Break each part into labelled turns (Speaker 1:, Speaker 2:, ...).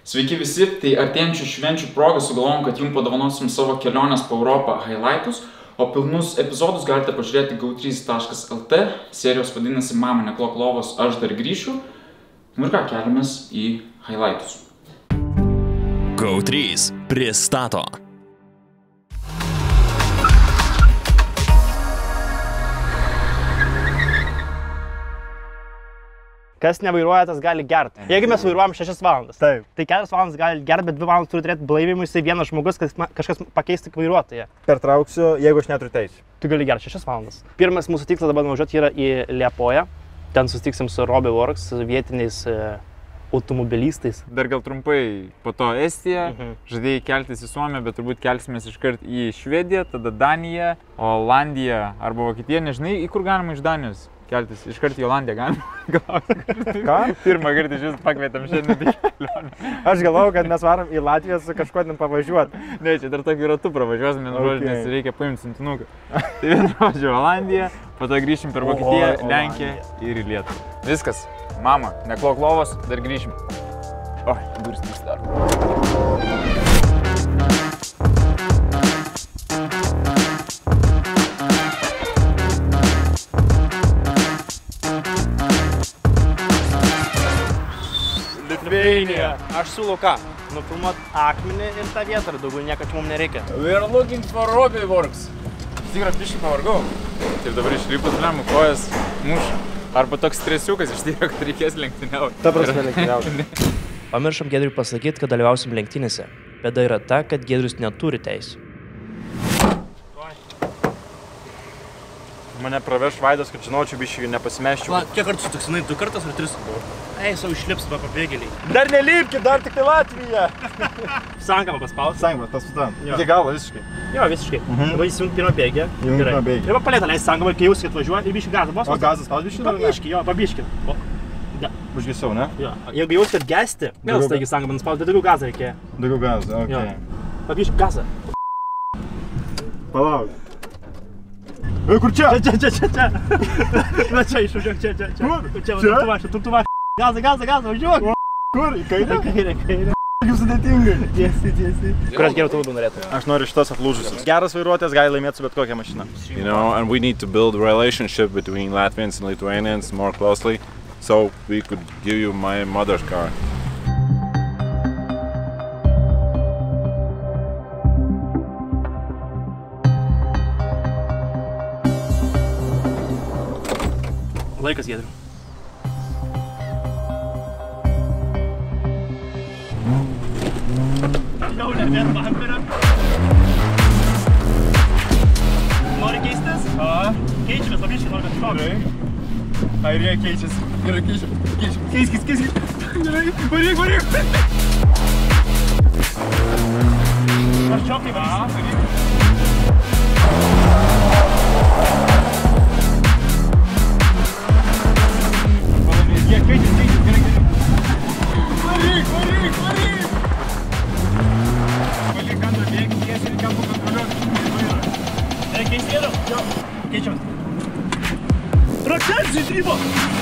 Speaker 1: Sveiki visi, tai artėjančių švenčių proga sugalvojom, kad jums padovanosim savo kelionės po Europą highlightus, o pilnus epizodus galite pažiūrėti go3.lt, serijos vadinasi Mama neklok lovos, aš dar grįšiu. Ir ką, keliamės į highlightus.
Speaker 2: Go3 pristato.
Speaker 3: Kas nevairuoja, tas gali gerti. Jeigu mes vairuojam 6 valandas, tai 4 valandas gali gerti, bet 2 valandas turi turėti blaivymuisi vienas žmogus, kažkas pakeisti vairuotoją.
Speaker 4: Pertrauksiu, jeigu aš neturiu teisų.
Speaker 3: Tu gali gerti 6 valandas. Pirmas mūsų tikslas dabar nuvažiuoti yra į Liepoją. Ten susitiksim su Robbie Works, su vietiniais automobilistais.
Speaker 5: Dar gal trumpai, po to Estija, žadėjai keltis į Suomiją, bet turbūt kelsimės iškart į Švediją, tada Daniją, Olandiją arba Vokietiją. Nežinai, į kur galima iš Danijos keltis? Iškart į Olandiją galima?
Speaker 4: Ką?
Speaker 5: Pirmą kartą iš jūsų pakvietėm šiandien į kelionę.
Speaker 4: Aš galvojau, kad mes varom į Latviją su kažkuo pavažiuoti.
Speaker 5: Ne, čia dar tokiu ratu pravažiuosim, nes reikia paimti sintinuką. Tai vien važiuoju Olandiją, po to grįšim per Vokietiją, Lenkiją ir į Lietuvą. Viskas. Mama, neklok lovos, dar grįšim. Oi, duris nesidaro.
Speaker 3: Lithuania. Aš siūlau ką? Nufilmuot akmenį ir tą vietą, ir daugiau nieko čia mums nereikia.
Speaker 5: We are looking for Robbie Works. Tikrai biškį pavargau. Ir dabar išlipus lemų kojas muša. Arba toks stresiukas ištyra, kad reikės lenktyniauti.
Speaker 4: Ta prasme lenktyniauti.
Speaker 3: Pamiršom Giedriui pasakyti, kad dalyvausim lenktynėse. Bėda yra ta, kad Giedrius neturi teisų.
Speaker 4: Mane praveš Vaidas, kad žinočiau, biškį nepasimeščiau.
Speaker 3: Va, kiek kartų sutiksinai? 2 kartus ar 3? Ei, savo išlips va pabėgėliai.
Speaker 4: Dar nelipkit, dar tik tai Latvija.
Speaker 3: Sankama paspaus.
Speaker 4: Sankamas, tas sutam. Iki galo visiškai.
Speaker 3: Jo, visiškai. Dabar įsijungt pirmą bėgę.
Speaker 4: Įjungt pirmą bėgį.
Speaker 3: Ir va palėtą leis sankamą, kai jausi, kad važiuoja, ir biškį gazą bos.
Speaker 4: O gazas spaus biškį?
Speaker 3: Pabiškį, jo, pabiškį.
Speaker 4: Užgesiau, ne?
Speaker 3: Jo. Jeigu jausi, kad gesti, vėl staigi sankamą nuspaus, bet daugiau gazą reikėjo.
Speaker 4: Daugiau gazą, okei.
Speaker 3: Pabiškį gazą.
Speaker 4: Palauk. Kur čia?
Speaker 3: Čia. Na čia išvažiuok, čia.
Speaker 4: Kur?
Speaker 3: Čia? Tu vaš. Gazą, važiuok.
Speaker 4: Kur? Į kairę?
Speaker 3: Kairė.
Speaker 4: Kaip sudėtingai.
Speaker 3: Tiesiai. Kurias geriau tu labiau norėtum?
Speaker 4: Aš noriu šitas atlūžusius. Geras vairuotojas gali laimėti su bet kokią mašiną.
Speaker 6: You know, and we need to build a relationship between Latvians and Lithuanians more closely, so we could give you my mother's car.
Speaker 3: Laikas, Giedriu. Jau nebėt bamperio. Nori keistis? Keičiamės, pabiškį nori kažko.
Speaker 4: Airija keičiasi. Gerai, keičiam.
Speaker 3: Keiskis. Gerai, varyk. Aš čiokai varyk. Jie keičiasi, gerai. Varyk. Valyk antrą bėgį, tiesiai ir kampu kontroliuoti. Gerai, keisti gėdau? Jo. Keičiamės. Raktelis įdrybo!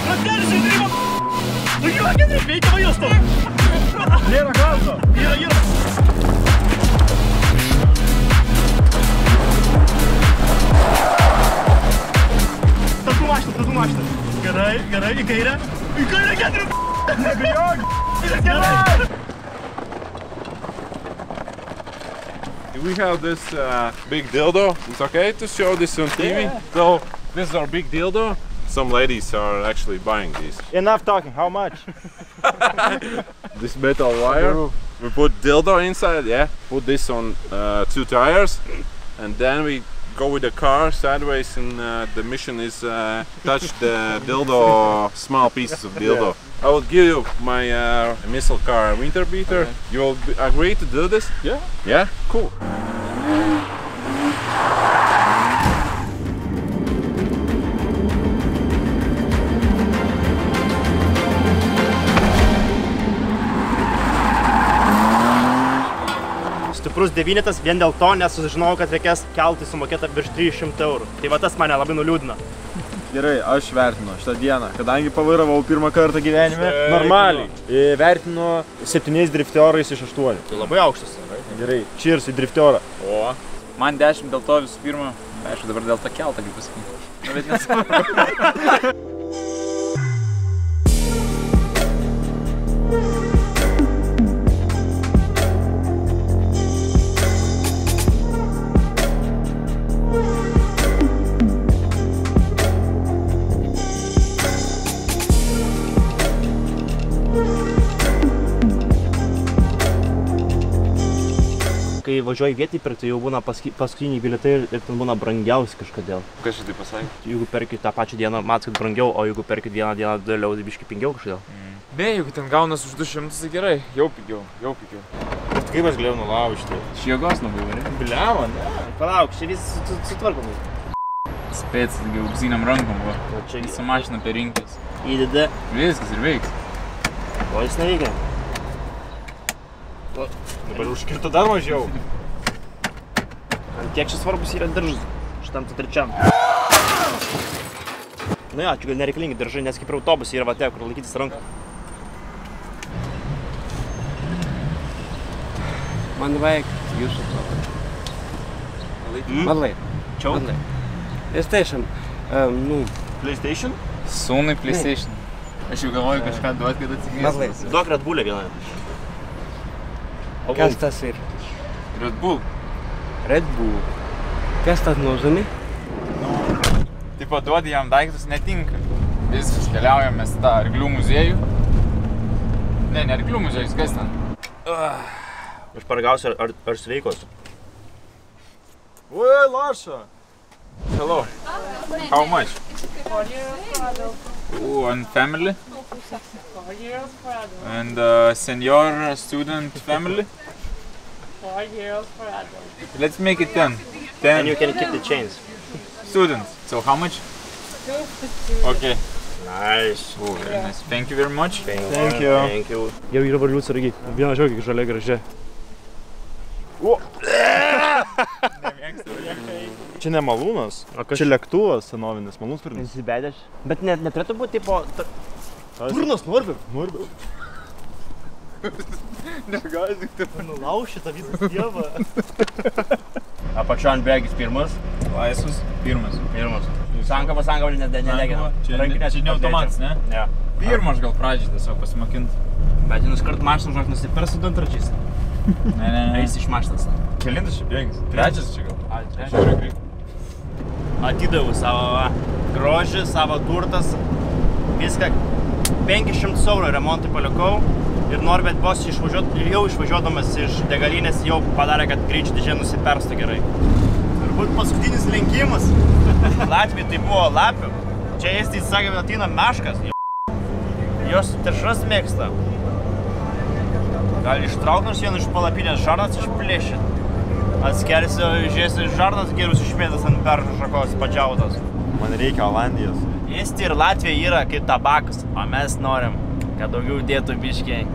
Speaker 3: Nu jo, Giedri, veikia vajos tau!
Speaker 4: Nėra gazo!
Speaker 3: Yra! Tatu mašina! Gerai, į kairę, Giedri!
Speaker 4: Nebijok!
Speaker 3: Gerai!
Speaker 6: We have this big dildo. It's okay to show this on TV?
Speaker 3: Yeah.
Speaker 6: So, this is our big dildo. Some ladies are actually buying these.
Speaker 4: Enough talking, how much?
Speaker 6: This metal wire, we put dildo inside, put this on 2 tires, and then we go with the car sideways, and the mission is touch the dildo, small pieces of dildo. I will give you my missile car winter beater. Okay. You will agree to do this?
Speaker 4: Yeah.
Speaker 6: Yeah? Cool.
Speaker 3: Stiprus 9 vien dėl to, nes sužinojau, kad reikės keltui sumokėti virš 300 eurų. Tai va tas mane labai nuliūdino.
Speaker 4: Gerai, aš vertinu šitą dieną, kadangi pavairavau pirmą kartą gyvenime, normaliai. Vertinu 7 driftiorais iš 8.
Speaker 3: Tai labai aukštas.
Speaker 4: Gerai, cheers į driftiorą.
Speaker 5: O, man 10 dėl to visų pirma. Aišku, dabar dėl to keltą, kaip pasakyti. Nu, bet nesvarbu.
Speaker 3: Kai važiuoji vietį pirkti, jau būna paskutiniai bilietai ir ten būna brangiausi kažkodėl.
Speaker 5: Kas šitai pasakė?
Speaker 3: Jeigu perki tą pačią dieną, matai, kad brangiau, o jeigu perki vieną dieną dėliau, tai biškai pingiau kažkodėl.
Speaker 5: Be, jeigu ten gaunas už 200, tai gerai, jau pigiau.
Speaker 4: Bet kaip aš galėjau nulaužti?
Speaker 5: Iš jėgos labai gerai.
Speaker 4: Bliava, ne?
Speaker 3: Palauk, čia vis sutvarkomai.
Speaker 5: Spėts, taigi auksiniam rankom buvo.
Speaker 3: Čia
Speaker 5: Visą mašiną per rinkės.
Speaker 3: įdeda,
Speaker 5: Viskas ir veiks.
Speaker 3: o jis neveikia.
Speaker 4: Dabar užkirto dar mažiau.
Speaker 3: Ant kiek čia svarbus yra diržas šitam trečiam. Nu jo, čia gal nereikalingi diržai, nes kaip ir autobusai yra vate, kur laikytis ranką.
Speaker 2: Man vaik, jūsų to. Man laik.
Speaker 3: Čiau?
Speaker 2: PlayStation.
Speaker 3: PlayStation?
Speaker 5: Sūnui PlayStation. Aš jau galvoju kažką duot, kad
Speaker 2: Man laik.
Speaker 5: atsikvėstų.
Speaker 3: Duok Red Bull'ę vieną.
Speaker 2: Kas tas ir?
Speaker 5: Red Bull.
Speaker 2: Red Bull. Kas tas nužami?
Speaker 5: Tai paduodi jam daiktus netinka. Viskas, keliaujam mes į tą arklių muziejų. Ne arklių muziejus, kas ten?
Speaker 3: Aš paragausiu, ar sveikos.
Speaker 4: Oi, Larša.
Speaker 5: Hello. How much? Oh, and family? And senior student family?
Speaker 7: 4 euros for adult.
Speaker 5: Let's make it 10.
Speaker 3: And you
Speaker 5: 10
Speaker 3: can keep the chains.
Speaker 5: students. So how much?
Speaker 7: 250.
Speaker 5: Okay.
Speaker 3: Nice.
Speaker 5: Oh, very nice. Thank you very much.
Speaker 3: Thank you. Jau yra varlių sargiai. Vieną žiūrėk, žalia gražia.
Speaker 4: Čia ne malūnas,
Speaker 3: O kas
Speaker 4: čia lėktuvas senovinis, malūnas pirmas.
Speaker 3: Įsibedęs. Bet neturėtų būti tipo... Burnas Norbi.
Speaker 4: Negazik, tai
Speaker 3: Nulauši tą visą dievą. Apačion bėgis pirmas.
Speaker 5: Laisvas. Pirmas.
Speaker 3: Sankava nelegina.
Speaker 5: Čia ne automatas, ne?
Speaker 3: Ne.
Speaker 5: Pirmas gal pradžiai tiesiog pasimokinti.
Speaker 3: Bet jis kart mašiną žinok nusipers su dantračiais.
Speaker 5: Ne.
Speaker 3: Eis iš mašinas.
Speaker 5: Kelintas čia bėgis? Trečias čia gal?
Speaker 3: Trečias. Atidaviau savo grožį, savo turtas. Viską 500 eurų remontui palikau. Ir Norbert vos jau išvažiuodamas iš degalinės jau padarė, kad greičių dėžė nusiperstų gerai. Turbūt paskutinis lenkimas. Latvijai tai buvo lapių. Čia Estijai sakė, kad ateina meškas. Jos teršas mėgsta. Gal ištrauk nors vieną iš palapinės žarnas išplėšit. Atskelsiu, žiūrėsiu žarnas gerus išmėtas ant beržo šakos padžiautas.
Speaker 4: man reikia Olandijos.
Speaker 3: Estija ir Latvija yra kaip tabakas, o mes norim, kad daugiau dėtų biškiai.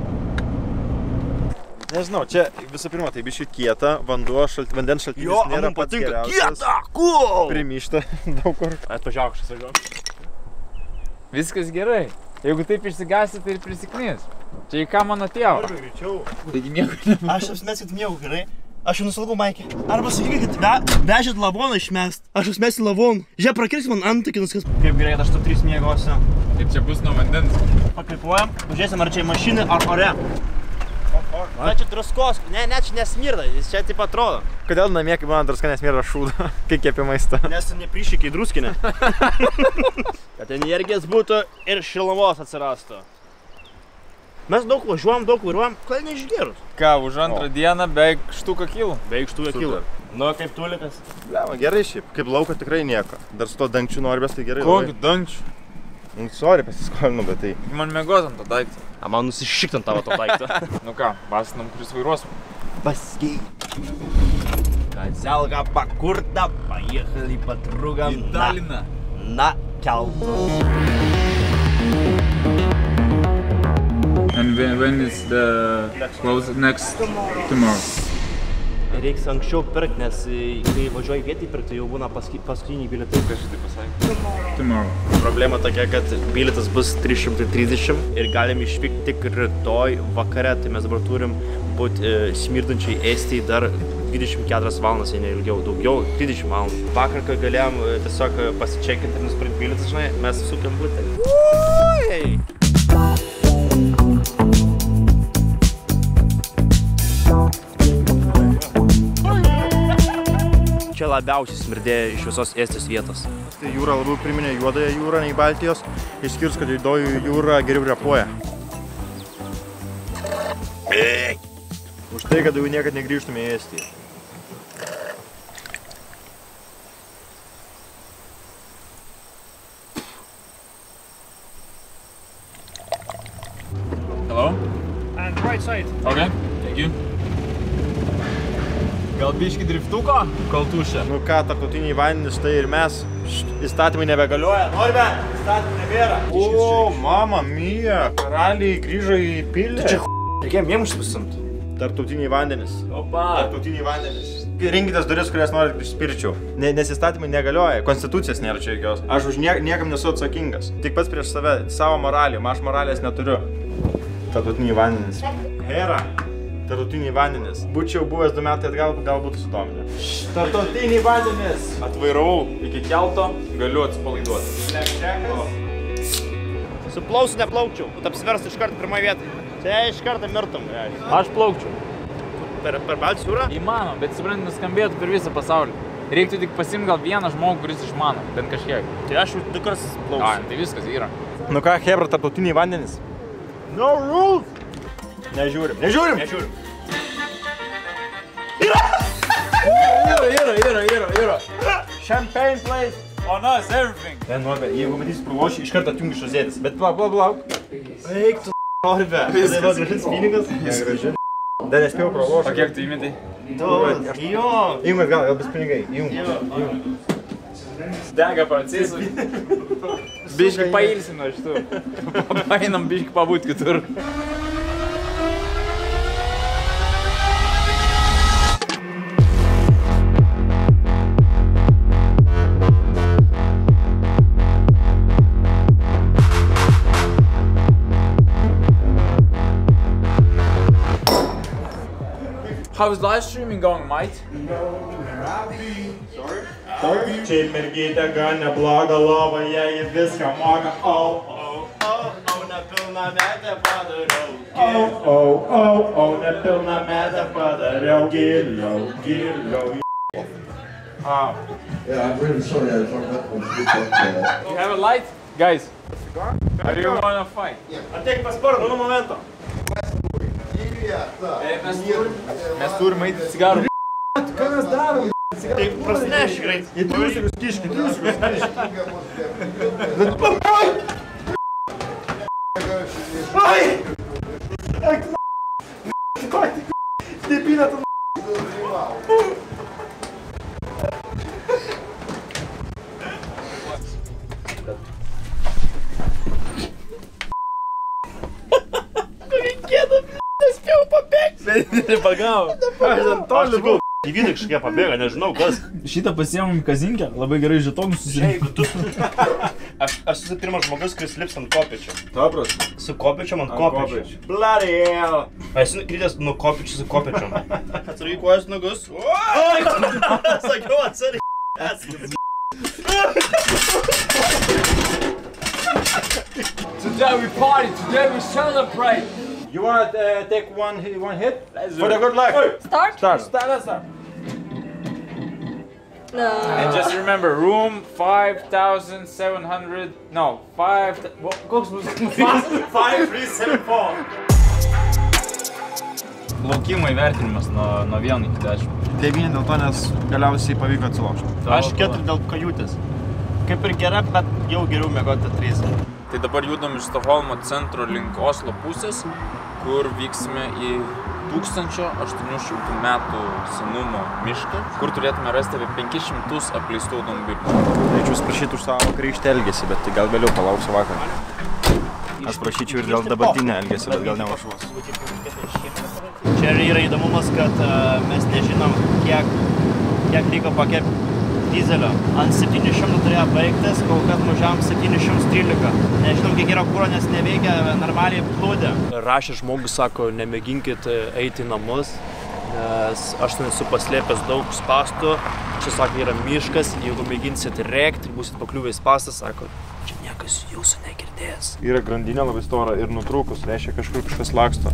Speaker 4: Nežinau, čia visų pirma, tai biškiai kieta, vandens šaltinis nėra pats geriausias.
Speaker 3: Kieta, cool!
Speaker 4: Primyšta daug kur.
Speaker 3: Atvažiauk, aš važiuoju.
Speaker 5: Viskas gerai. Jeigu taip išsigąsi, tai ir prisiknys. Čia į ką mano tėvą?
Speaker 3: Greičiau.
Speaker 5: Taigi nieko nebūtų.
Speaker 3: Aš apsimesiu, kad nieko gerai. Aš jau nusilgau Maikį. Arba sakykit, kad vežėt lavoną išmest. Aš apsimesiu lavoną. Žiūrėk, prakirks man antakį nuskas. Kaip gerai, kad aš tu 3 miegosiu.
Speaker 5: Kaip čia bus nuo vandens?
Speaker 3: Paklipuojam, pažiūrėsim, ar čia į mašiną, ar ore. Na, čia druskos. Ne, čia nesmirda, jis čia taip atrodo.
Speaker 4: Kodėl namie, kai mano druska nesmirda šūdo, kai kepi maistą?
Speaker 3: Nes tu neprišikai druskinę. Kad energijos būtų ir šilumos atsirastų. Mes daug važiuojam, daug vairuojam, kodėl neišgėrus?
Speaker 5: Ką, už antrą dieną beveik štuką kilų?
Speaker 3: Beveik štuką kilų. Nu, kaip tulikas.
Speaker 4: Blema, gerai šiaip, kaip lauko tikrai nieko. Dar su to dangčiu Norbės tai gerai.
Speaker 5: Kokį dangčių?
Speaker 4: Sorry, pasiskolinu, bet tai...
Speaker 5: Man mėgos ant to daiktą.
Speaker 3: A man nusišikt ant tavo to daiktą.
Speaker 5: Nu ką, pasinam, kuris vairuos.
Speaker 3: Баски. Козялка покурта, поехали по другам на Келту.
Speaker 5: And when is the close next tomorrow?
Speaker 3: Reiks anksčiau pirkti, nes kai važiuoji vietį pirkti, jau būna paskutiniai bilietai.
Speaker 6: Kas šitai pasakė?
Speaker 1: Tomorrow.
Speaker 3: Problema tokia, kad bilietas bus 330 ir galim išvykti tik rytoj vakare, tai mes dabar turim būti smirdančiai Estijai dar 24 valandas, jei ne ilgiau, daugiau, 30 valandų. Vakar, kai galėjom tiesiog pasičekinti ir nusipirkti bilietas, žinai, mes sukėm butelį. Čia labiausiai smirdėjo iš visos Estijos vietos.
Speaker 4: Tai jūra labiau priminė juodąją jūrą nei Baltijos, išskyrus, kad juodoji jūra geriau repuoja. Už tai, kad jau niekad negrįžtume į Estiją.
Speaker 1: Hello?
Speaker 3: And right side.
Speaker 1: Okay, thank you.
Speaker 5: Gal biški driftuko? Kol tušia.
Speaker 4: Nu ką, tarptautiniai vandenys, tai ir mes. Įstatymai nebegalioja. Norime, įstatymai nebėra. O, mama mia, karaliai grįžo į pilį.
Speaker 3: Čia reikėjom jiems visimti.
Speaker 4: Tarptautiniai vandenys.
Speaker 5: Opa.
Speaker 4: Tarptautiniai vandenys. Rinkitės duris, kurias norit išspirčiau. Nes įstatymai negalioja, konstitucijos nėra čia jokios. Aš už niekam nesu atsakingas. Tik pats prieš save, savo moralį, aš moralės neturiu. Tarptautiniai vandenys. Hera. Tarptautiniai vandenys. Būčiau buvęs 2 metai atgal, gal būtų sudominę. Tarptautiniai vandenys.
Speaker 5: Atvairavau iki kelto, galiu atsipalaiduoti.
Speaker 3: Su plausiu neplaukčiau, apsiversti iš karto pirmąją vietą. Čia iš karto mirtum.
Speaker 5: Aš plaukčiau.
Speaker 3: Per Baltijos jūrą?
Speaker 5: Įmanom, bet suprantu, nuskambėtų per visą pasaulį. Reiktų tik pasimti gal vieną žmogų, kuris išmano, bent kažkiek.
Speaker 3: Tai aš jau 2 kartus plauksiu.
Speaker 5: Tai viskas yra.
Speaker 4: Nu ką, hebra, tarptautiniai vandenys? No rules! Nežiūrim. Nežiūrim!
Speaker 3: Nežiūrim.
Speaker 5: Yra.
Speaker 4: Champagne place!
Speaker 5: On us, everything.
Speaker 4: Ten Norbe, jeigu matysi pralošį, iš karto atjungi šozėtis. Bet plauk. Eik tu, Norbe. Tai va gražins pinigas. Negraži. Dar nespėjau pralošį.
Speaker 5: O kiek tu įmetai?
Speaker 3: Jo.
Speaker 4: Įjungas gal bus pinigai. Įjung.
Speaker 5: Dega procesui. Biški pailsim nuo šitų. Painam biški pabūt kitur. How's live streaming going, mate?
Speaker 4: Čia mergytė gan neblogą lovą, jei viską moka.
Speaker 3: Nepilnametę padariau.
Speaker 4: Nepilnametę padariau. Giliau.
Speaker 8: Yeah, I'm really sorry I forgot to speak up.
Speaker 5: You have a light? Guys, are you wanna fight?
Speaker 4: Ateik pasparą, nuo momento.
Speaker 5: Mes turim eiti cigarų.
Speaker 4: Ką mes darom?
Speaker 3: Tai prasinešk greit.
Speaker 4: Į triusikus kiški.
Speaker 3: Nespėjau pabėgti.
Speaker 5: Nepagavo.
Speaker 3: Aš ant toli buvau. Įvydai kažkokie pabėga, nežinau kas.
Speaker 5: Šitą pasiėmėm į kazinkę, labai gerai žetonus susirinko.
Speaker 3: Jeigu tu... Aš esu pirmas žmogus, kuris lips ant kopėčio.
Speaker 4: Dobras.
Speaker 3: Su kopėčiom ant kopėčio.
Speaker 4: Bloody hell.
Speaker 3: Esu kritęs nuo kopėčių su kopėčiom. Atsargiai kojas nagus. Sakiau, atsargiai.
Speaker 5: Today we party, today we celebrate.
Speaker 4: You want to take one hit? For the good luck.
Speaker 7: Start? No.
Speaker 5: And just remember, room 5,700, no, 5, koks bus?
Speaker 3: 5374.
Speaker 5: Laukimo įvertinimas nuo 1 iki 10.
Speaker 4: 9 dėl to, nes galiausiai pavyko atsilaužti.
Speaker 3: Aš 4 dėl kajutės. Kaip ir gera, bet jau geriau mėgoti 3.
Speaker 1: Tai dabar judam iš Stokholmo centro link Oslo pusės, kur vyksime į 1800 metų senumo mišką, kur turėtume rasti apie 500 apleistų automobilių.
Speaker 4: Norėčiau sprašyti už savo vakarykštį elgesį, bet gal vėliau palauksiu vakarą. Aš prašyčiau ir dėl dabartinio elgesio, bet gal neužuos.
Speaker 3: Čia Čia yra įdomumas, kad mes nežinom, kiek liko pakepti dizelio. Ant 700 turėjo baigtis, kol kas važiavom 713. Nežinom, kiek yra kuro, nes neveikia normaliai plūdė. Rašė žmogus, sako, nemėginkit eiti į namus, nes aš ten esu paslėpęs daug spastų. Čia, sako, yra miškas, jeigu mėginsit rėkti ir būsit pakliuvę į spastą, sako, čia niekas jūsų negirdės.
Speaker 4: Yra grandinė labai stora ir nutrūkus, reiškia kažkur kažkas laksto.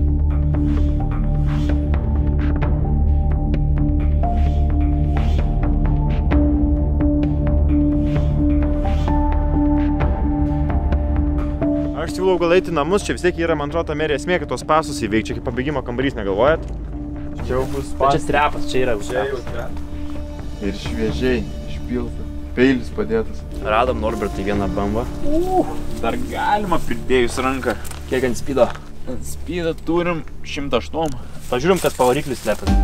Speaker 4: Aš siūlau gal eiti namus, čia vis tiek yra, man atrodo, merė esmė, kad tos pasus įveik, čia kaip pabėgimo kambarys, negalvojat? Čia jau bus pas.
Speaker 3: Čia strepas, čia yra
Speaker 4: Čia jau strepas. Ir šviežiai, išpilta. Peilis padėtas.
Speaker 3: Radom Norbertai vieną bambą.
Speaker 5: Dar galima pridėjus ranką.
Speaker 3: Kiek ant spydo?
Speaker 5: Ant spydo turim 108.
Speaker 3: Pažiūrim, kas pavariklis slepia.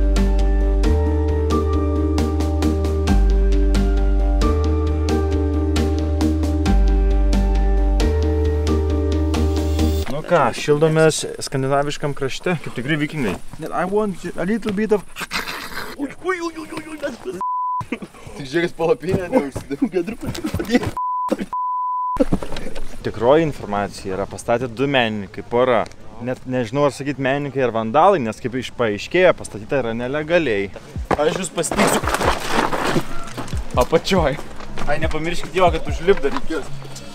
Speaker 4: Nu ką, šildomės skandinaviškam krašte, kaip tikrai vikingai. I want a little bit of...
Speaker 6: Tik žiūrėkis palapinę, neužsidėjau gedrų.
Speaker 4: Tikroji informacija yra pastatę 2 menininkai, pora. Net nežinau, ar sakyti menininkai ar vandalai, nes kaip paaiškėjo, pastatyta yra nelegaliai.
Speaker 5: Aš jūs pasitiksiu. Apačioj.
Speaker 4: Ai, nepamirškit jo, kad užlip dar reikės.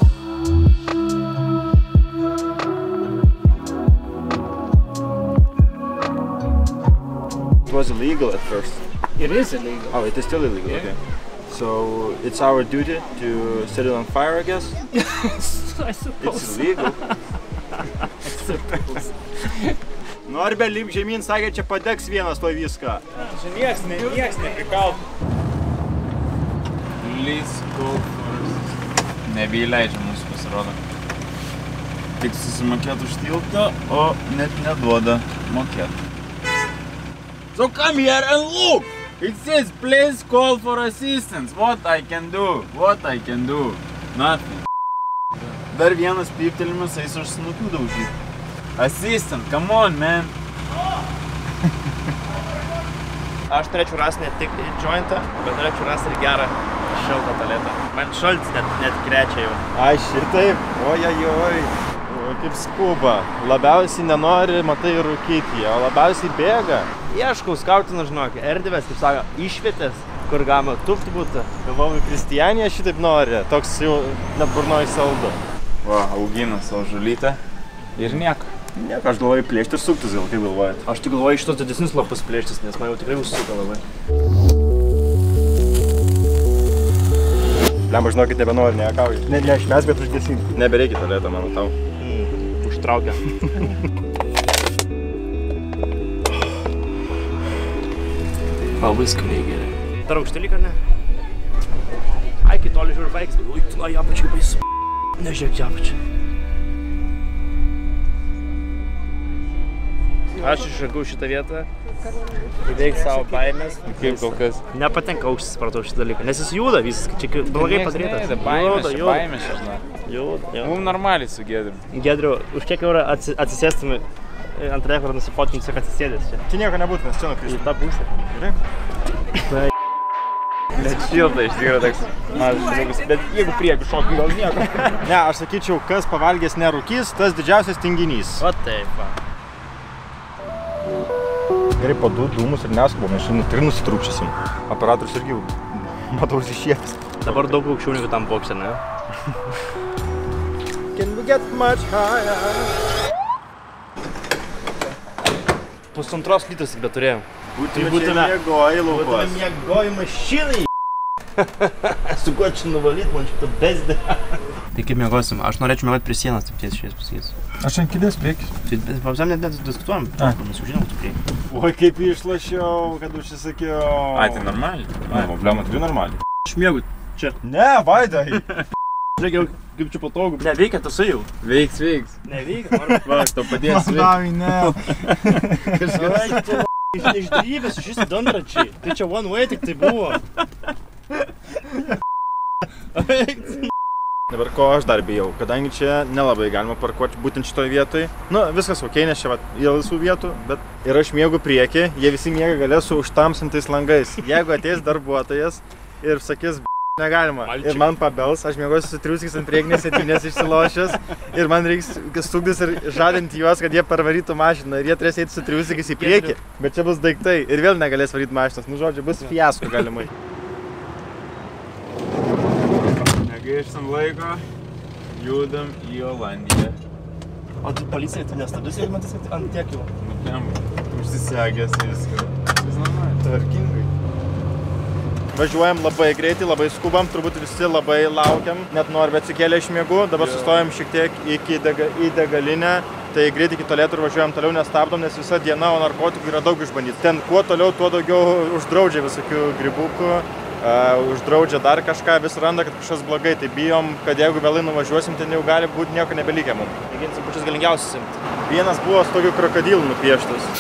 Speaker 4: It was illegal at first.
Speaker 3: It is illegal.
Speaker 4: Oh, it is still illegal, okay. So, it's our duty to set it on fire, I guess?
Speaker 3: I suppose.
Speaker 4: It's illegal. Norbė, lip žemyn, sakė, čia padegs vienas to viską.
Speaker 5: Čia nieks neprikalt. Please go first. Nebeįleidžia mūsų pasirodo. Tik susimokėt už tiltą, o net neduoda mokėt. So come here and look! It says please call for assistance. What I can do? What I can do? Nothing. Dar vienas pyptelimas, eis aš snukių daužyti. Assistant, come on, man.
Speaker 3: Aš turėčiau rasti ne tik jointą, bet turėčiau rasti ir gerą šiltą tualetą. Man šaltis net krečia jau.
Speaker 4: Ai, šitaip? Ojajoj. Kaip skuba. Labiausiai nenori, matai, rūkyti, o labiausiai bėga.
Speaker 3: Ieškau, skautinu, žinok, erdvės, kaip sako, išvietės, kur galima tufti būtų.
Speaker 4: Galvoju, Kristijanija šitaip nori, toks jau net burnoj saldu.
Speaker 5: Va, augina savo žulytę ir nieko.
Speaker 4: Nieko, aš galvoju plėšti ir suktis, gal kaip galvojat.
Speaker 3: Aš tik galvoju šitos didesnius lapus plėštis, nes man jau tikrai užsuka labai.
Speaker 4: Lemba, žinokit, nebenori, neakauju. Ne išmes, bet užgesink. Nebereikia tualetą, manau, tau.
Speaker 3: Užtraukia. Labai skaniai gerai. Dar aukštelį, ar ne? Ai, kai toli žiūri baigis, bet ui, tu apačiai baisu. Nežiūrėk apačiai. Aš išragau šitą vietą, įveik savo baimės.
Speaker 5: Kaip kol kas?
Speaker 3: Nepatenka aukštis, supratau šitą dalyką, nes jis juda viskas, čia blogai padarytas.
Speaker 5: Baimės čia, žinai.
Speaker 3: Juda.
Speaker 5: Mums normaliai su Giedriu.
Speaker 3: Giedriu, už kiek eurą atsisėstume ant rekordą nusifotkinti, tiesiog atsisėdęs čia.
Speaker 4: Čia nieko nebūtų, nes čia nukristų.
Speaker 3: Į tą pusę.
Speaker 4: Gerai?
Speaker 5: Net šilta iš tikrųjų toks mažas žmogus, bet jeigu prieki šokį, gal nieko.
Speaker 4: Ne, aš sakyčiau, kas pavalgęs nerūkys, tas didžiausias tinginys.
Speaker 3: O taip, va.
Speaker 4: Gerai, padu dūmus ir neskubom, mes šiandien tikrai nusitrūkšysim. Operatorius irgi matau iššiepęs.
Speaker 3: Dabar daug aukščiau negu tam bokse, ne?
Speaker 4: Can we get much higher?
Speaker 3: 1,5 litros tik beturėjom.
Speaker 4: Būtume miegoji laukos.
Speaker 3: Miegoji mašinai. Su kuo čia nuvalyt, man šitą bezdę. Tai kaip miegosim? Aš norėčiau miegoti prie sienos, taip tiesiai šiais pasakysiu.
Speaker 4: Aš ant kėdės priekis.
Speaker 3: Tai pavzam net diskutuojam, mes jau žinom, tu prieki.
Speaker 4: Oi, kaip išlašiau, kad užsisakiau.
Speaker 5: Ai, tai normaliai.
Speaker 4: Ai, problema, tikrai normaliai.
Speaker 3: Aš miegu čia.
Speaker 4: Ne, Vaidai.
Speaker 3: Žiūrėk, kaip čia patogu. Ne, veikia tasai jau.
Speaker 5: Veiks.
Speaker 3: Neveikia, noriu.
Speaker 5: Va, aš tau padėsiu.
Speaker 4: Davai, ne.
Speaker 3: Išdrybės šis dantračiai. Tai čia one way tik tai buvo.
Speaker 4: Dabar ko aš dar bijau, kadangi čia nelabai galima parkuoti būtent šitoje vietoje. Nu, viskas ok, nes čia yra laisvų vietų, bet ir aš miegu priekį, jie visi miega gale su užtamsintais langais. Jeigu ateis darbuotojas ir sakys, negalima, ir man pabels, aš miegosiu su triuskis ant priekinės sėdynės išsilošęs ir man reiks stūgdis ir žadinti juos, kad jie parvarytų mašiną ir jie turės eiti su triuskis į priekį, bet čia bus daiktai ir vėl negalės varyti mašinas. Nu, žodžiu, bus fiasko galimai.
Speaker 5: Negaištam laiko, judam į Olandiją.
Speaker 3: O tu policija, tu nestabdus įmantis ant tiek jau?
Speaker 5: Užsisegęs viską.
Speaker 4: Tvarkingai. Važiuojam labai greitai, labai skubam, turbūt visi labai laukiam, net Norvė atsikėlė iš miegų, dabar sustojam šiek tiek į degalinę, tai greitai iki Toledo ir važiuojam toliau, nestabdom, nes visa diena, o narkotikų yra daug išbandyti. Ten kuo toliau, tuo daugiau uždraudžia visokių grybukų, uždraudžia dar kažką, vis randa, kad kažkas blogai, tai bijom, kad jeigu vėlai nuvažiuosim, ten jau gali būti nieko nebelikę mums.
Speaker 3: Mėginsim pačius galingiausius imti.
Speaker 4: Vienas buvo su tokiu krokodilu nupieštas.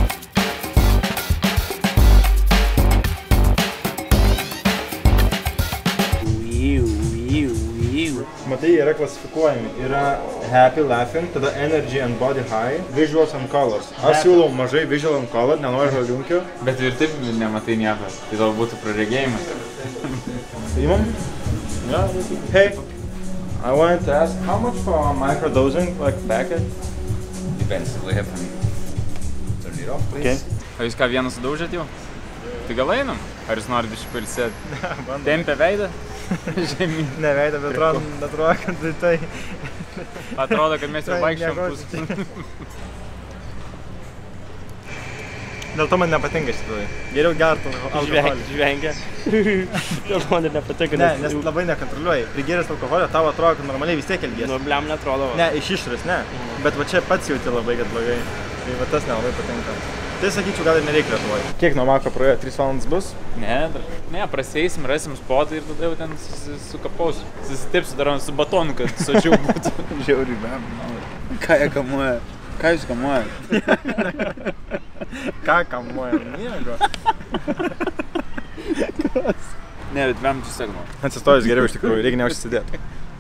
Speaker 4: Matai, yra klasifikuojami. Yra happy, laughing, tada energy and body high, visuals and colors. Aš siūlau mažai visual and color, nenoriu žaliunkio.
Speaker 5: Bet ir taip nematai nieko, tai tau būtų praregėjimas.
Speaker 4: Imam? Yeah. Hey, I wanted to ask, how much for microdosing, like packet?
Speaker 9: Depends, we have to turn it off, please.
Speaker 4: Okay.
Speaker 5: O jūs ką vieną sudaužėt jau? Tai gal einam? Ar jūs norit biškį pailsėti? Tempia veidą? Žemyn.
Speaker 4: Ne veidą, bet atrodo, kad tai...
Speaker 5: Atrodo, kad mes jau vaikščiom pusę.
Speaker 4: Dėl to man nepatinka šitoj. Geriau gertų alkoholį.
Speaker 3: Žvengia. Dėl to man ir nepatinka.
Speaker 4: Ne, nes labai nekontroliuoji. Prigėręs alkoholio, tau atrodo, kad normaliai vis tiek elgiesi.
Speaker 3: Nu, bliam netrodo.
Speaker 4: Ne, iš išorės, ne. Bet va čia pats jauti labai, kad blogai. Tai va tas nelabai patinka. Tai sakyčiau, gal ir nereikia Lietuvoje. Kiek nuo Mako praėjo? 3 valandas bus?
Speaker 5: Ne, praseisim, rasim spotą ir tada jau ten sukapausiu. Susitipsiu dar su batonu, kad sočiau būtų.
Speaker 9: Žiauriai, bam. Ką jie kamuoja? Ką jūs kamuoja?
Speaker 4: Ką kamuoja? Nieko.
Speaker 5: Ne, bet bam čia segno.
Speaker 4: Atsistojus geriau iš tikrųjų, reikia neužsidėti.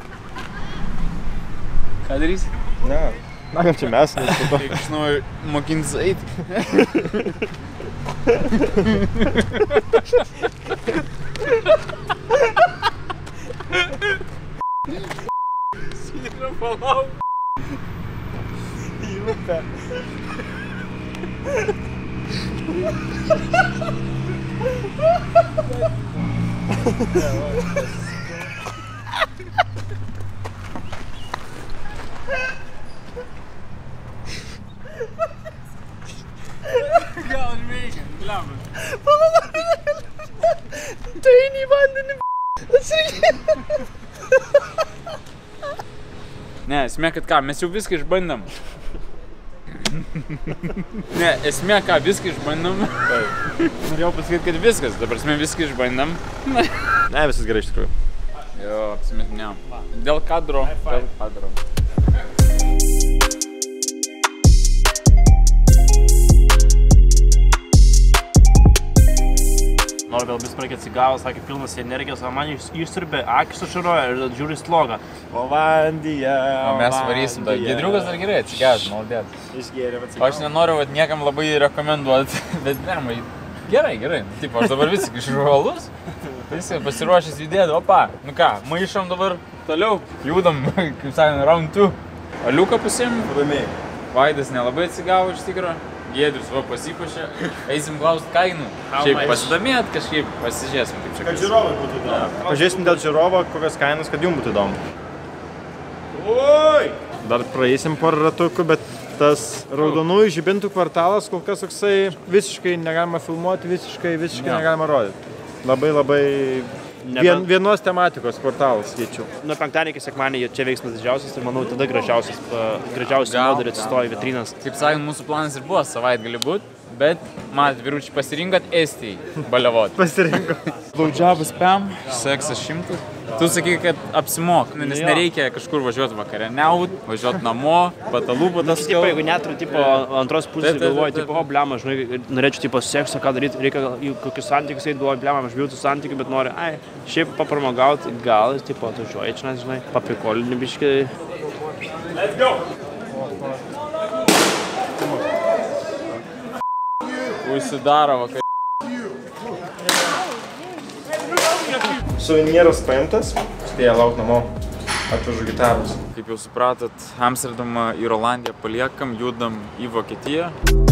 Speaker 5: Ką darysi?
Speaker 4: Ne. Na, kaip čia mes, nes po to.
Speaker 5: Kiek aš noriu mokintis eiti. Sydra, palauk.
Speaker 4: Į upę.
Speaker 5: Gal ir veikia, lemmas.
Speaker 3: Tai eini į vandenį,
Speaker 5: Ne, esmė, kad ką, mes jau viską išbandėm. Ne, esmė, ką, viską išbandėm. Norėjau pasakyti, kad viskas, dabar esmė viską išbandėm.
Speaker 4: Ne, viskas gerai iš tikrųjų.
Speaker 5: Jo, apsimetinėjom. Dėl kadro.
Speaker 3: Noriu gal vis pradėti atsigavo, sakė, pilnas energijos, o man išsirbė akis sušaroja ir žiūri slogą.
Speaker 4: Olandija.
Speaker 5: O mes varysim, Giedriukas dar gerai atsigęs, maldėt.
Speaker 4: Išgėrė,
Speaker 5: O aš nenoriu niekam labai rekomenduoti, bet ne, gerai. Tipo, aš dabar vis žuolus, visi pasiruošęs judėti, opa. Nu ką, maišom dabar toliau, judam, kaip sakant, round 2. Aliuką pasim.
Speaker 4: Ramiai.
Speaker 5: Vaidas nelabai atsigavo iš tikro. Giedrius va pasipuošė, eisim klaust kainų. Šiaip pasidomėt kažkaip, pasižiūrėsim kaip čia.
Speaker 4: Kad žiūrovai būtų įdomu. Pažiūrėsim dėl žiūrovo, kokios kainos, kad jums būtų įdomu. Oi! Dar praeisim porą ratukų, bet tas raudonųjų žibintų kvartalas kol kas toksai visiškai negalima filmuoti, visiškai negalima rodyti. Labai vienos tematikos kvartalas skaičiau.
Speaker 3: Nuo penktadienio iki sekmadienio čia veiksmas didžiausias ir manau tada gražiausias modeliai atsistoja vitrinas.
Speaker 5: Kaip sakant, mūsų planas ir buvo savaitgalį būt, bet matot, vyručiai pasirinkot Estijai baliavot.
Speaker 4: Pasirinko.
Speaker 5: Baudžiavas PEM, seksas 100. Tu sakai, kad apsimok, nes nereikia kažkur važiuoti vakarieniaut, važiuoti namo, patalų patas.
Speaker 3: Tipo, jeigu neturiu tipo antros pusės, galvoju, tipo, blema, žinai, norėčiau tipo sekso, ką daryti, reikia į kokius santykius, galvoju, blema, aš bijau tų santykių, bet noriu, šiaip papramogauti, gal, tipo, atvažiuoji čia, žinai, papikolinį biškį. Let's go!
Speaker 5: Užsidaro vakar.
Speaker 4: Suvenyras paimtas, spėja lauk namo, atvežu gitaros.
Speaker 5: Kaip jau supratot, Amsterdamą ir Olandiją paliekam, judam į Vokietiją.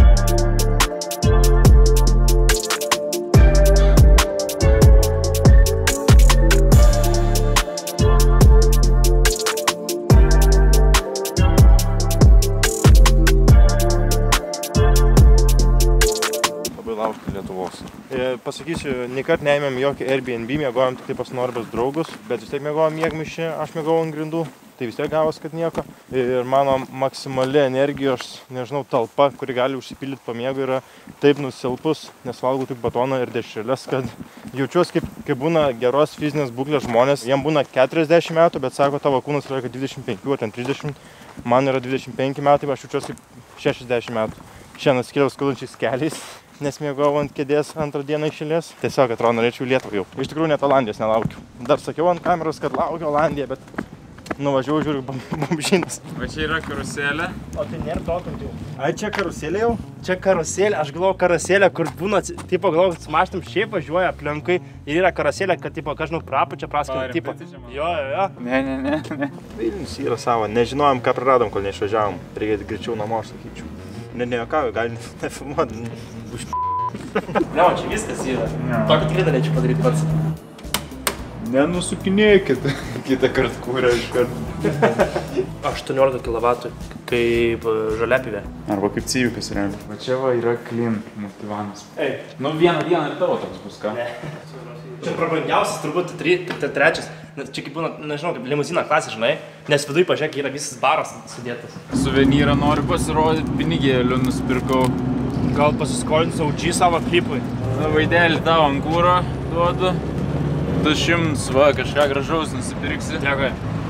Speaker 4: Pasakysiu, niekart neėmėm jokį Airbnb, mėgojom tik pas Norbės draugus, bet vis tiek mėgojom miegmaišį, aš mėgojau ant grindų, tai vis tiek gavos, kad nieko. Ir mano maksimali energijos, nežinau, talpa, kuri gali užsipildyti po miego, yra taip nusilpus, nes valgau tik batoną ir dešreles, kad jaučiuosi kaip būna geros fizinės būklės žmonės. Jiem būna 40 metų, bet sako, tavo kūnas yra 25 ar 30, man yra 25 metai, aš jaučiuosi kaip 60 metų. Šiandien atskiriau skaudančiais keliais, nes miegojau ant kėdės antrą dieną iš eilės. Tiesiog atrodo, norėčiau Lietuvą jau. Iš tikrųjų net Olandijos nelaukiu. Dar sakiau ant kameros, kad laukiu Olandiją, bet nuvažiavau, žiūriu, bomžynas.
Speaker 5: Va čia yra karuselė.
Speaker 3: O tai nėra dotant jau.
Speaker 4: Ai, čia karuselė jau?
Speaker 3: Čia karuselė, aš galvoju karuselė, kur būna, tipo, galvoju, kad su mašinom šiaip važiuoja aplinkai ir yra karuselė, kad, tipo, kažinau, prapučia, praskina, tipo. Jo.
Speaker 5: Ne.
Speaker 4: Vilnius yra savo, nežinojom, ką praradom, kol neišvažiavom. Reikia greičiau namo, aš sakyčiau. Nejuokauju, gali nefilmuoti.
Speaker 3: Ne, čia viskas yra. Tokį tikrai norėčiau padaryti pats.
Speaker 9: Nenusukinėkit, kitą kartą kūrę iš karto.
Speaker 3: 18 kW kaip žaliapivė.
Speaker 5: Arba kaip civikas realiai. Va čia va yra Klin multivanas. Nu vieną dieną ir tavo toks bus, ką?
Speaker 3: Ne. Čia prabangiausias turbūt trečias. Čia kaip būna, nežinau, kaip limuzina klasė, žinai. Nes viduj pažiūrėk, yra visas baras sudėtas.
Speaker 5: Suvenyrą noriu pasirodyti, pinigėlių nusipirkau.
Speaker 3: Gal pasiskolinsiu OG savo klipui.
Speaker 5: Na, vaidelį tau ant kūro duodu. 200, va, kažką gražaus nusipirksi.
Speaker 3: Dėkui.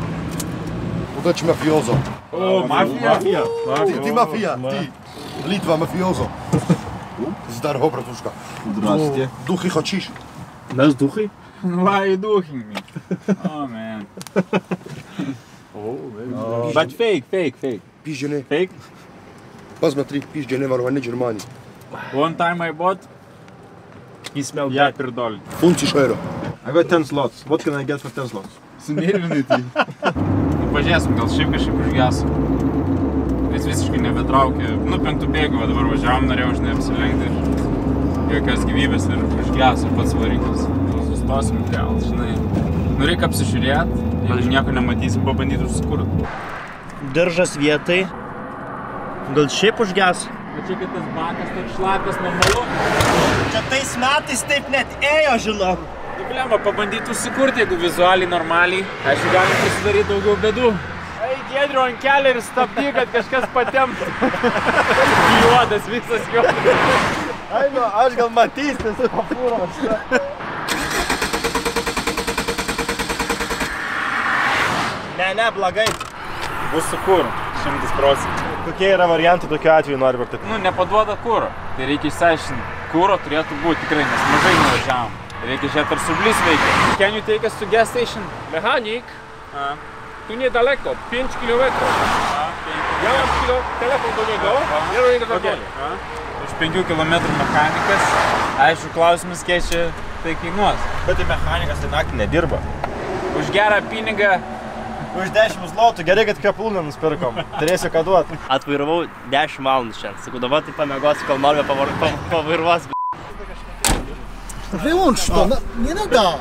Speaker 8: Udać mafiozo.
Speaker 4: O, mafija?
Speaker 8: Ty mafija, ty. Litwa mafiozo. Zdarho, bratuszka.
Speaker 9: Здравствуйте.
Speaker 8: Duchy chocisz?
Speaker 3: Mes duchai?
Speaker 5: Why ducking me? Oh, man.
Speaker 9: But fake.
Speaker 8: Piździeny.
Speaker 5: Fake?
Speaker 8: Посмотри, piździeny warłany Germanii.
Speaker 5: One time I bought.
Speaker 3: He smelled
Speaker 5: Ja
Speaker 3: bad.
Speaker 5: pirdolį.
Speaker 8: 50 euro.
Speaker 4: I got 10 slots. What can I get for 10 slots?
Speaker 5: Sunervinai tai. Nu, pažiūrėsim, gal šiaip kažkaip užgesu. Jis visiškai nebetraukė. Nu, 5 bėgų, va dabar važiavom, norėjau, žinai, apsilenkti ir jokios gyvybės ir užgesu pats variklis. Sustosim gal, žinai. Nu, reikia apsižiūrėti, jeigu nieko nematysim, pabandyti užsikurti.
Speaker 3: Diržas vietai. Gal šiaip užges?
Speaker 5: Bet čia, kad tas bakas taip šlapias normalu.
Speaker 3: Čia tais metais taip net ėjo, žinok.
Speaker 5: Nu, blemba, pabandyti užsikurti, jeigu vizualiai normaliai. Aišku, galim prisidaryti daugiau bėdų. Ei, Giedriu, ant kelio ir stabdy, kad kažkas patemptų. Juodas visas juodas.
Speaker 3: Ai, nu, aš gal matys, nes papūros. Ne, blogai.
Speaker 5: Bus su kūru, 100%.
Speaker 4: Kokie yra variantai tokiu atveju nori vartyti?
Speaker 5: Nu, nepaduoda kūro. Tai reikia išsiaiškinti. Kūro turėtų būti tikrai, nes mažai nuvažiavom. Reikia žiūrėti, ar sublis veikia. Can you take us to gas station?
Speaker 7: Mechanik? Tu niedaleko, 5 km. Ja mam telefon do niego, ja do niego zadzwonię.
Speaker 5: Už 5 km mechanikas. Aišku, klausimas, kiek čia tai kainuos.
Speaker 4: Bet tai mechanikas tai naktį nedirba.
Speaker 5: Už gerą pinigą.
Speaker 4: Už 10 zlotų, gerai, kad kvepalų nenusipirkom. Turėsiu ką duoti.
Speaker 3: Atvairavau 10 valandų šiandien. Sakau, dabar tai pamiegosiu, kol Norvė pavairuos.
Speaker 8: Wyłącz to, nie nada.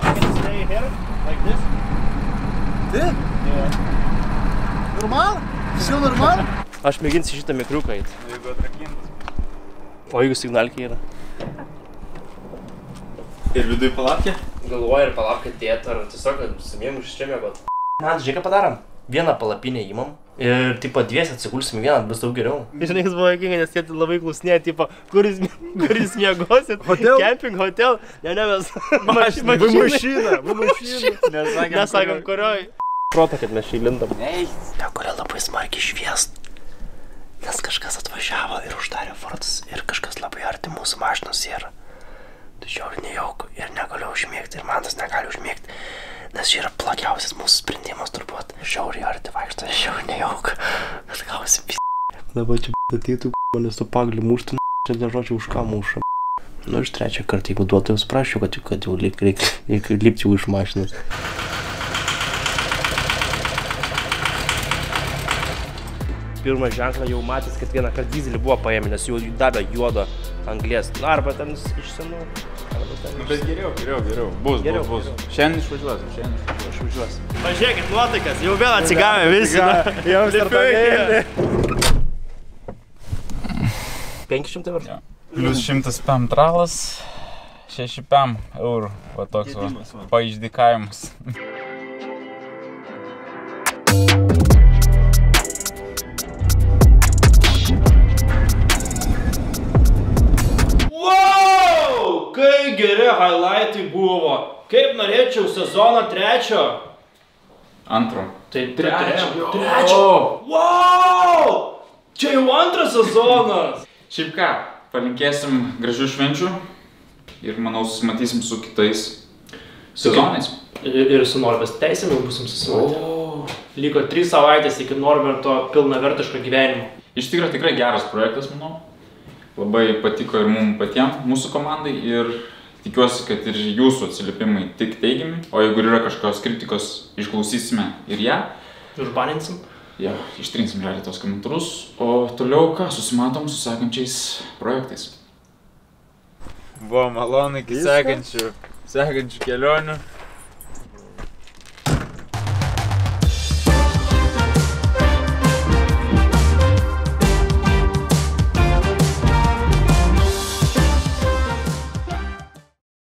Speaker 8: Ty? Normal? Все normal?
Speaker 3: Aš mėginsiu šitą mikriuką eiti.
Speaker 5: Jeigu atrakintas.
Speaker 3: O jeigu signalkė yra?
Speaker 5: Ir viduj palapkė?
Speaker 3: Galvoju ir palapkė tėt, ar tiesiog sumėjom iš čia mėgot. Man, žiūrėk, ką padarom. Vieną palapinę įmam Ir, tipo, dviesi atsigulsim vieną, bus daug geriau. Žinai, kas buvo jokinga, nes jie labai klausinėja, tipo, kur jūs miegosit? Camping, hotel? Ne, mes mašina. Nesakėm, kurioj. Proto, kad mes šį lindam. Ne, kuria labai smarkiai šviest. Nes kažkas atvažiavo ir uždarė vartus ir kažkas labai arti mūsų mašinos yra. Tai žiauriai nejauku ir negaliu užmėgti ir man tas negali užmėgti. Nes čia yra plagiausias mūsų sprendimas turbūt. Žiauriai arti vaikšto, žiauriai nejauku. Bet gausi p***. Dabar čia ateitų manęs to pagalį mušti, čia nežodžiu už ką muša. Nu iš trečią kartą, jeigu duotų jau sprašiu, kad jau reikia lipti iš mašinos. Pirmą ženklą jau matęs, kad vieną kartą dizelį buvo paėmę, nes jau davė juodo anglės. Na, arba ten iš senų.
Speaker 5: Bet geriau. Bus. Šiandien išvažiuos.
Speaker 3: Pažiūrėkit nuotaikas, jau vėl atsigavę visi.
Speaker 4: Jau startavėlį.
Speaker 3: 500 eurų.
Speaker 5: Plius 100 pam tralas, 6 pam eurų. Va toks va, paiždikavimas.
Speaker 3: Kai geri highlightai buvo. Kaip norėčiau sezono 3.
Speaker 1: 2.
Speaker 3: Tai 3. Wow! Čia jau 2 sezonas.
Speaker 1: Šiaip ką, palinkėsim gražių švenčių ir manau susimatysim su kitais sezonais.
Speaker 3: Ir su Norberto teisėm jau busim susimatę. Liko 3 savaitės iki Norberto pilnavertiško gyvenimo.
Speaker 1: Iš tikrųjų tikrai geras projektas, manau. Labai patiko ir mums patiems, mūsų komandai ir tikiuosi, kad ir jūsų atsiliepimai tik teigiami. O jeigu yra kažkokios kritikos, išklausysime ir ją.
Speaker 3: Užbaninsim.
Speaker 1: Ja, ištrinsim realiai tos komentarus. O toliau ką, susimatom su sekančiais projektais.
Speaker 5: Buvo malonu iki sekančių kelionių.